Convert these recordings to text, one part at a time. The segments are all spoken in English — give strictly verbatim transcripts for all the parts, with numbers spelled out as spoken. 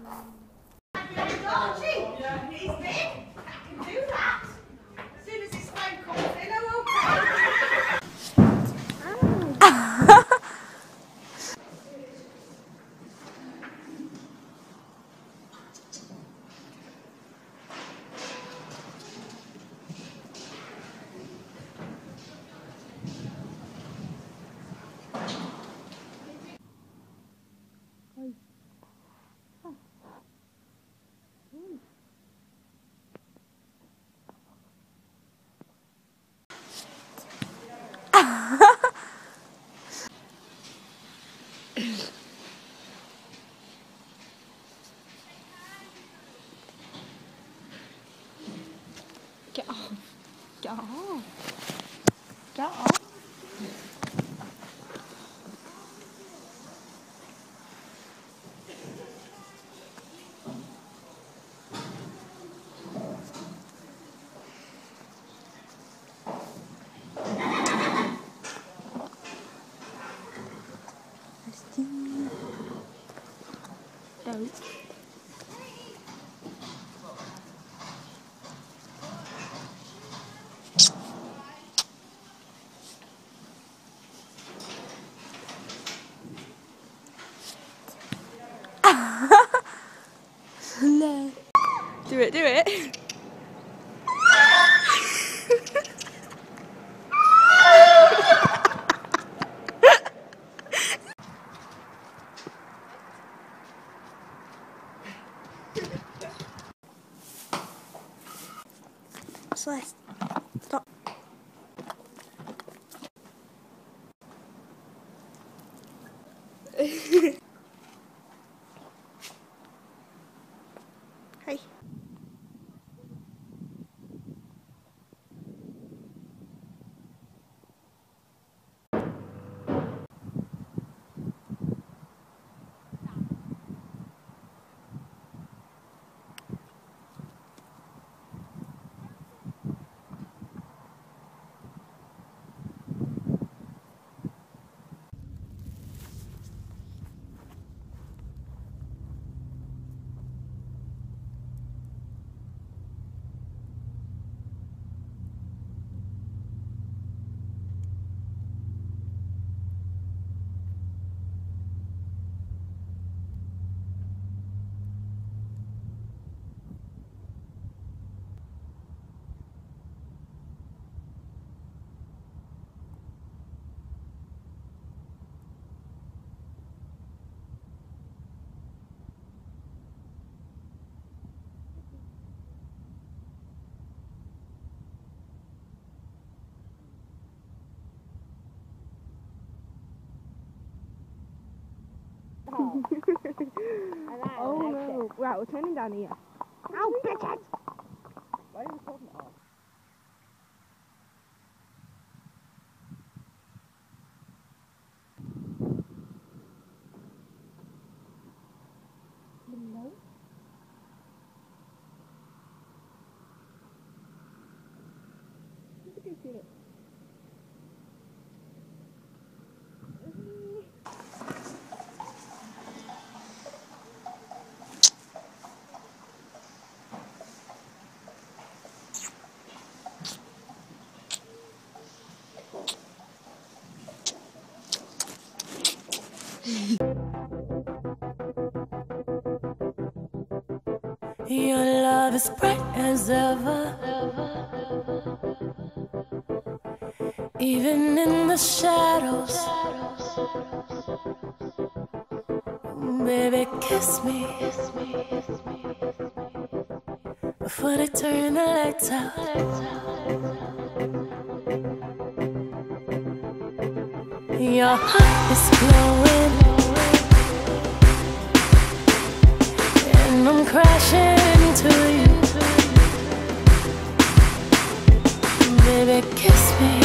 Get off. Get off. Get off. Don't. No. Do it, do it. Celeste, stop. Hey. Oh, oh no. Right, we're turning down here. Ow, bitches! Why are you talking about? No. Look at it. Your love is bright as ever, even in the shadows. Baby, kiss me before they turn the lights out. Your heart is glowing, and I'm crashing into you. Baby, kiss me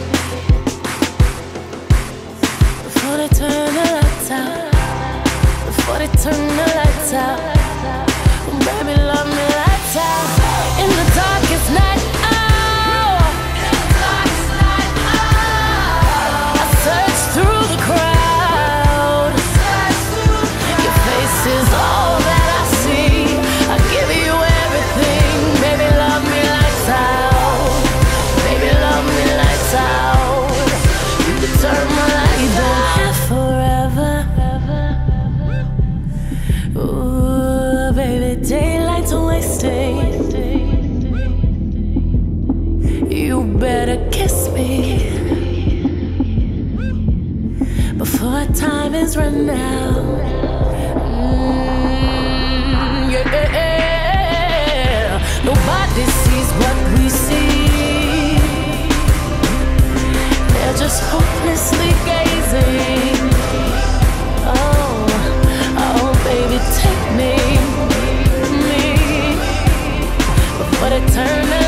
before they turn the lights out. Before they turn the lights out. Baby, love me lights out. In the darkest night, oh, in the darkest night, oh, I search through the crowd. Your face is all that I see. time is run out. Mm, yeah. Nobody sees what we see. They're just hopelessly gazing. Oh, oh, baby, take me, me, before they turn